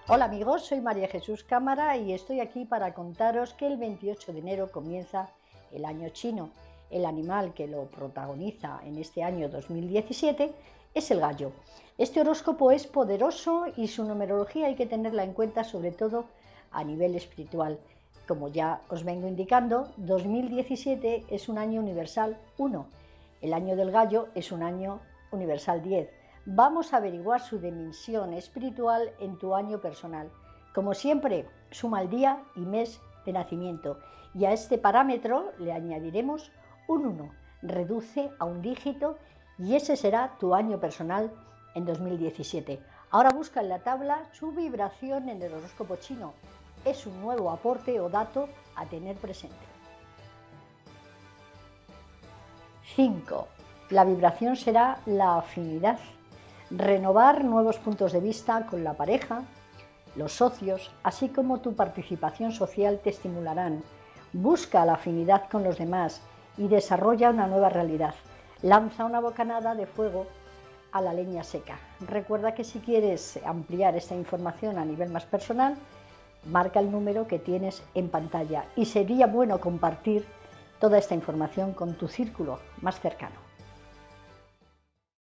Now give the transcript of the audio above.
Hola amigos, soy María Jesús Cámara y estoy aquí para contaros que el 28 de enero comienza el año chino. El animal que lo protagoniza en este año 2017 es el gallo. Este horóscopo es poderoso y su numerología hay que tenerla en cuenta, sobre todo a nivel espiritual. Como ya os vengo indicando, 2017 es un año universal 1. El año del gallo es un año universal 10. Vamos a averiguar su dimensión espiritual en tu año personal. Como siempre, suma el día y mes de nacimiento y a este parámetro le añadiremos un 1. Reduce a un dígito y ese será tu año personal en 2017. Ahora busca en la tabla su vibración en el horóscopo chino. Es un nuevo aporte o dato a tener presente. 5. La vibración será la afinidad. Renovar nuevos puntos de vista con la pareja, los socios, así como tu participación social te estimularán. Busca la afinidad con los demás y desarrolla una nueva realidad. Lanza una bocanada de fuego a la leña seca. Recuerda que si quieres ampliar esta información a nivel más personal, marca el número que tienes en pantalla y sería bueno compartir toda esta información con tu círculo más cercano.